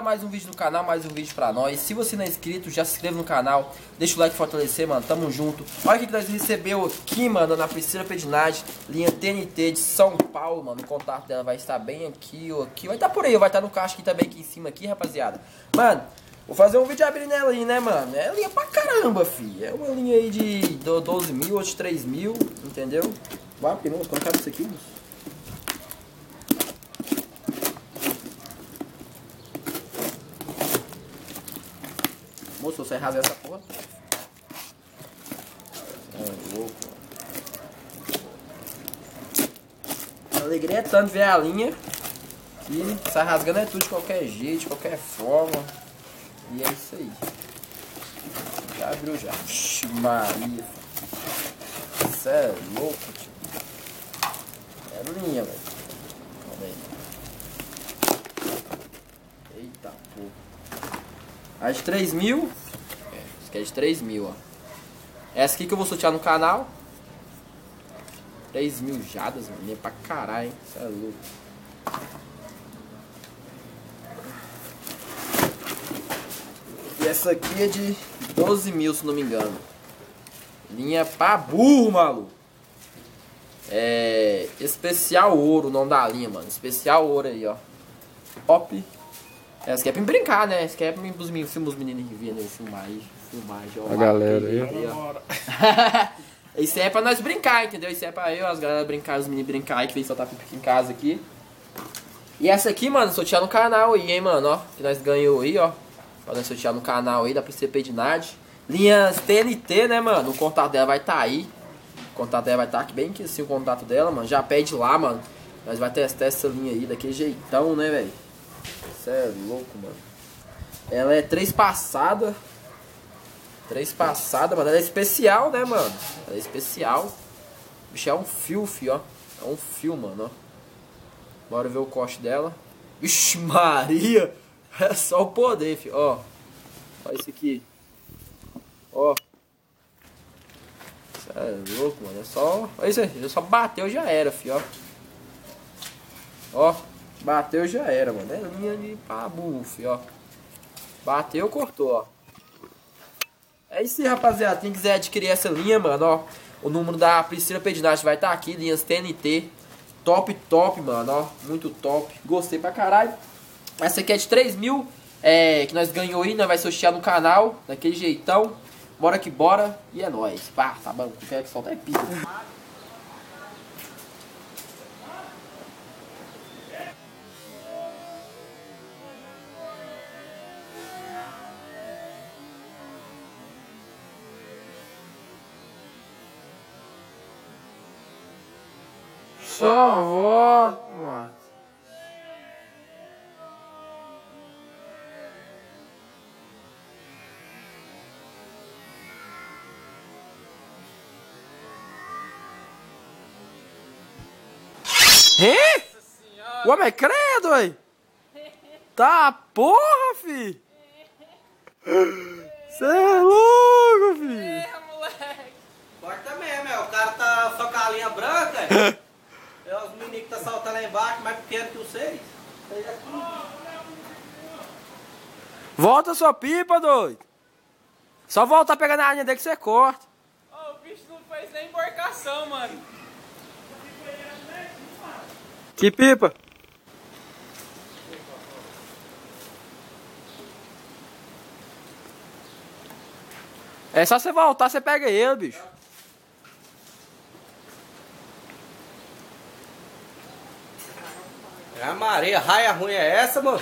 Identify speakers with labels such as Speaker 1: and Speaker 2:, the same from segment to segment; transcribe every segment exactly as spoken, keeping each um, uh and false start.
Speaker 1: mais um vídeo no canal, mais um vídeo pra nós. Se você não é inscrito, já se inscreve no canal. Deixa o like fortalecer, mano, tamo junto. Olha o que nós recebeu aqui, mano, na Priscila Pedinardi, linha T N T de São Paulo, mano. O contato dela vai estar bem aqui ou aqui. Vai estar por aí, vai estar no caixa aqui também, aqui em cima, aqui, rapaziada. Mano, vou fazer um vídeo abrindo ela aí, né, mano? É linha pra caramba, fi. É uma linha aí de doze mil, outra de três mil, entendeu? Vai, primo, quanto cabe isso aqui, moço? Moço, você rasga essa porra. É louco. A alegria é tanto ver a linha que sai rasgando é tudo de qualquer jeito, de qualquer forma. E é isso aí. Já abriu já. Ixi, Maria. Isso é louco, tio. É linha, velho. Calma aí. Eita porra. A de três mil. É, essa aqui é de três mil, ó. Essa aqui que eu vou sortear no canal. três mil jadas, mano. É pra caralho, hein? Isso é louco. E essa aqui é de doze mil, se não me engano. Linha pra burro, maluco. É. Especial ouro, o nome da linha, mano. Especial ouro aí, ó. Top. Essa aqui é pra brincar, né? Essa aqui é pra os meninos, meninos que viram filmar aí. Filmar,
Speaker 2: a galera aí.
Speaker 1: aí Isso é pra nós brincar, entendeu? Isso é pra eu, as galera brincar, os meninos brincar aí, que vem soltar pipa aqui em casa aqui. E essa aqui, mano, sortear no canal aí, hein, mano, ó. Que nós ganhou aí, ó. Pra nós sortear no canal aí, da Priscila Pedinardi. Linhas T N T, né, mano? O contato dela vai estar tá aí. O contato dela vai estar tá aqui, bem que assim o contato dela, mano. Já pede lá, mano. Nós vai testar essa linha aí, daquele jeitão, né, velho? Isso é louco, mano. Ela é três passada. Três passada, mano. Ela é especial, né, mano? Ela é especial. O bicho é um fio, fio, ó. É um fio, mano, ó. Bora ver o corte dela. Vixe Maria! É só o poder, fio. Ó. Olha isso aqui. Ó. Isso é louco, mano. É só... Olha isso aí. Só bateu já era, fio, ó. Ó. Bateu já era, mano. É linha de pabu, fio, ó. Bateu, cortou, ó. É isso aí, rapaziada. Quem quiser adquirir essa linha, mano, ó. O número da Priscila Pedinardi vai estar tá aqui. Linhas T N T. Top, top, mano, ó. Muito top. Gostei pra caralho. Essa aqui é de três mil. É, que nós ganhou aí. Nós vai sortear no canal. Daquele jeitão. Bora que bora. E é nóis. Pá, tá bom. Não quero que soltar é pica.
Speaker 2: Só voto, mano.
Speaker 1: Hein? Ué, mas credo, aí. Tá porra, fi. Cê é louco, fi.
Speaker 3: É, moleque. Corta mesmo, é. O cara tá só com a linha branca, é. É os meninos que tá saltando lá embaixo, mais pequeno que vocês. Vocês aqui.
Speaker 1: Volta sua pipa, doido. Só voltar pegando a linha dele que você corta.
Speaker 4: Oh, o bicho não fez nem embarcação, mano.
Speaker 1: Que pipa? É só você voltar, você pega ele, bicho.
Speaker 3: É, Maria, raia ruim é essa, moço?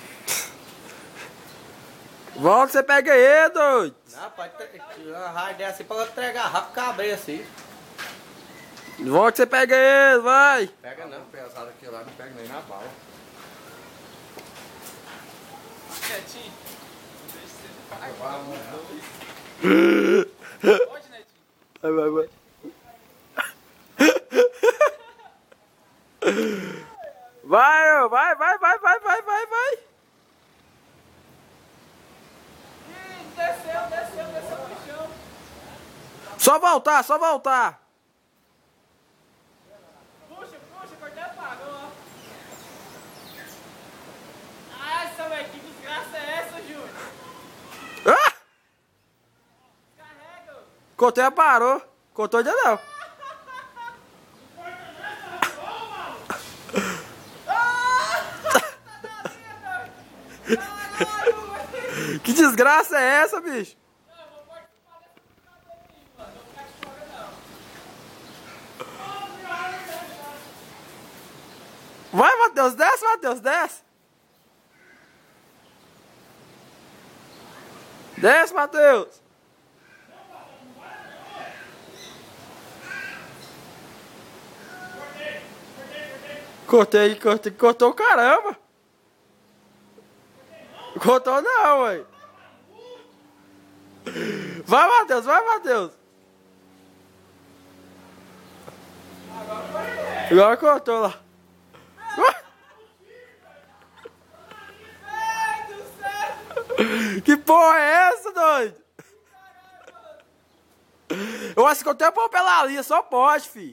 Speaker 1: Volta, você pega ele, doido.
Speaker 3: Não, pode ter uma raia dessa assim pra entregar rápido cabreiro assim.
Speaker 1: Volta, você pega ele, vai.
Speaker 2: Pega não, pesado aqui lá, não pega nem na bala.
Speaker 4: Netinho. Pode, Netinho.
Speaker 1: Vai, vai, vai. Vai, vai, vai, vai, vai, vai, vai, vai.
Speaker 4: Ih, desceu, desceu, desceu pro chão.
Speaker 1: Só voltar, só voltar.
Speaker 4: Puxa, puxa, cortei a paga, ó. Ah, essa velho, que desgraça.
Speaker 1: Cortou e parou. Cortou ainda não. Que desgraça é essa, bicho? Vai, Matheus, desce, Matheus, desce. Desce, Matheus. Cortei, cortei, cortou caramba. Cortou não, ué. Vai, Matheus, vai, Matheus. Agora cortou lá. Que porra é essa, doido? Eu acho que eu tenho pão pela linha, só pode, fi.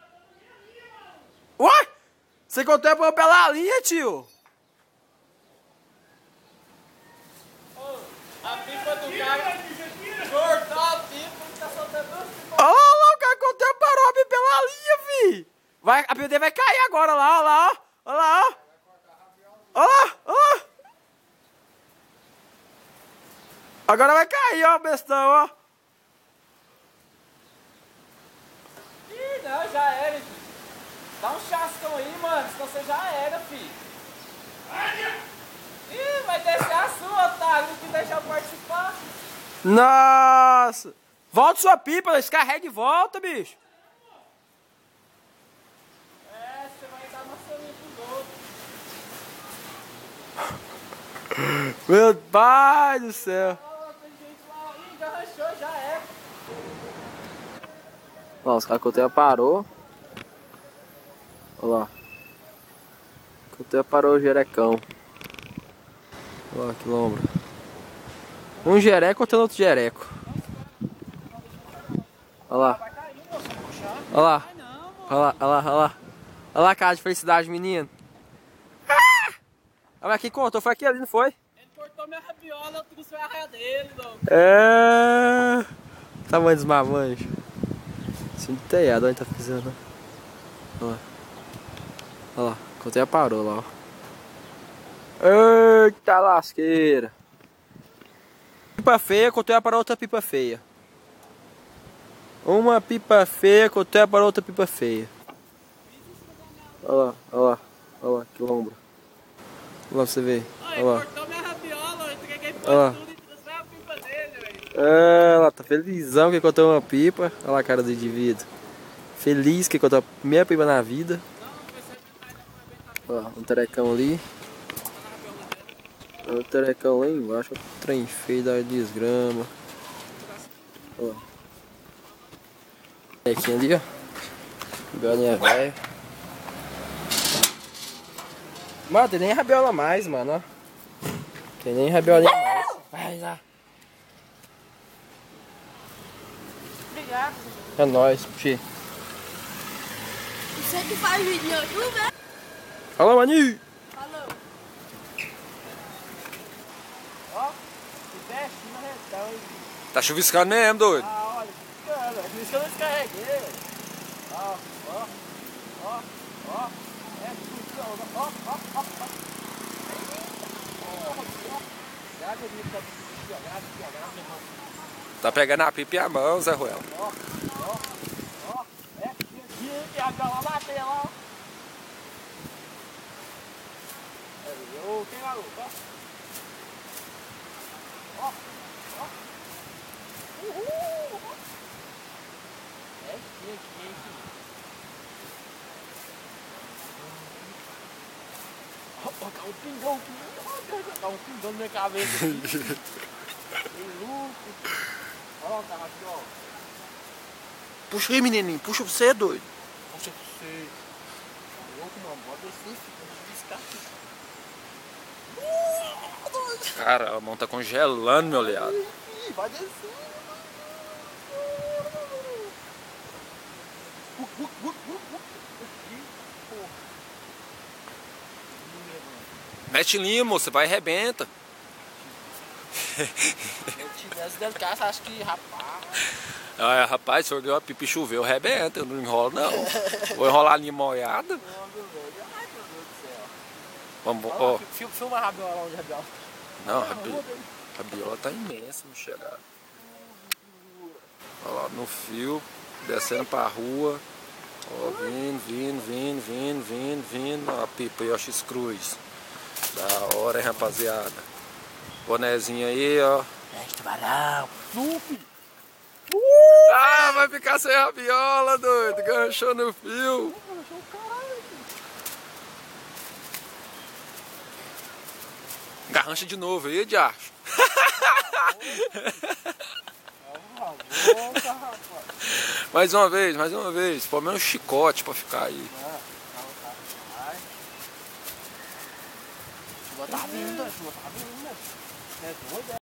Speaker 1: Ué? Você contou pão pela linha, tio?
Speaker 4: A pipa do cara cortou a pipa e tá soltando duas pipas.
Speaker 1: Olha lá, o cara contou parou a pipa pela linha, fi. Vai, a pipa vai cair agora lá, olha lá, ó. Olha lá, ó. Olha lá, olha lá. Agora vai cair, ó, bestão, ó.
Speaker 4: Ih, não, já era, filho. Dá um chascão aí, mano, senão você já era, filho. Ih, vai descer a sua, otário, não quis deixar eu participar.
Speaker 1: Nossa. Volta sua pipa, descarrega e volta, bicho.
Speaker 4: É, você vai dar maçãzinha pros outros.
Speaker 1: Meu pai do céu.
Speaker 4: Engarrachou, já é.
Speaker 1: Ó, os caras Coteia parou. Olha lá. Coteia parou o jerecão. Olha lá que lombra. Um jereco cortando outro jereco. Olha lá. Olha lá. Olha lá, olha lá, olha lá. Olha lá a cara de felicidade, menino. Ah! Olha aqui, cortou, foi aqui ali, não foi?
Speaker 4: Ele cortou minha rabiola, eu trouxe a raia dele, não.
Speaker 1: É. Tamanho dos mamanjos. Assim do telhado, onde tá pisando. Olha lá. Olha lá, a Coteia parou lá, ó. Eita lasqueira. Pipa feia, Coteia parou outra pipa feia. Uma pipa feia, Coteia parou outra pipa feia. Olha lá, olha lá, olha lá, que lombra. Olha lá pra você ver.
Speaker 4: Olha,
Speaker 1: Olha lá.
Speaker 4: cortou minha rabiola, eu entreguei
Speaker 1: Olha lá.
Speaker 4: tudo e trouxe a pipa dele, velho.
Speaker 1: É, ela tá felizão que cortou uma pipa. Olha lá a cara do indivíduo. Feliz que cortou a primeira pipa na vida. Ó, um terecão ali. Um terecão lá embaixo. Trem feio da desgrama. Ó. Aqui ali, ó. Galinha velha. Mano, tem nem rabiola mais, mano, ó. Tem nem rabiolinha mais. Vai lá.
Speaker 4: Obrigado.
Speaker 1: É nóis, puxei.
Speaker 5: Você que faz vídeo no YouTube, né?
Speaker 1: Fala, maninho!
Speaker 5: Falou.
Speaker 4: Ó, que bestinho no retão, hein?
Speaker 2: Tá chuviscando mesmo, doido.
Speaker 4: Ah, olha, cara, por isso que eu não descarreguei, velho. Ó, ó, ó, ó. É tudo, ó, ó, ó, ó. Já que eu vi que tá jogado, jogado, meu irmão.
Speaker 2: Tá pegando a pipa e a mão, Zé Ruela.
Speaker 4: Ó, ó, ó. É, aqui, aqui, e a gala bateu lá, ó. Ô, quem lá, ó. Ó, ó. Uhul! É aqui, aqui, aqui. Ó, ó, tá um pingão aqui. Tá um pingão na minha cabeça aqui. Que louco. Ó, tá aqui, ó.
Speaker 1: Puxa aí, menininho. Puxa você, é doido.
Speaker 4: Puxa pra você. Tá louco, mano. Bota esse, fica aqui.
Speaker 2: Cara, a mão tá congelando, meu aliado.
Speaker 4: Ih, vai descer. Uh, uh, uh, uh, uh. Aqui, porra.
Speaker 2: Mete limo, você vai e arrebenta.
Speaker 4: Se eu tivesse dentro de casa, acho que, rapaz.
Speaker 2: Ah, rapaz, se eu ganhar uma pipa e chover, eu rebento, eu não enrolo não. Vou enrolar a linha molhada.
Speaker 4: Ai, meu Deus do céu.
Speaker 2: Vamos,
Speaker 4: Ó,
Speaker 2: ó.
Speaker 4: fi- filma a rabiola onde a rabiola.
Speaker 2: Não, a rabiola, a rabiola tá imensa no chegar. Olha lá, no fio, descendo pra rua. Ó, vindo, vindo, vindo, vindo, vindo, vindo. Ó, a pipa aí, ó, X-Cruz. Da hora, hein, rapaziada. Bonezinho aí, ó.
Speaker 4: É, tubarão. Lupe.
Speaker 2: Ah, vai ficar sem rabiola, doido. Ganchou no fio. Garrancha de novo aí, diacho.
Speaker 4: Volta, rapaz.
Speaker 2: Mais uma vez, mais uma vez. Pelo menos um chicote pra ficar aí.
Speaker 4: Chuva tá vindo, chuva tá vindo. É doido, é?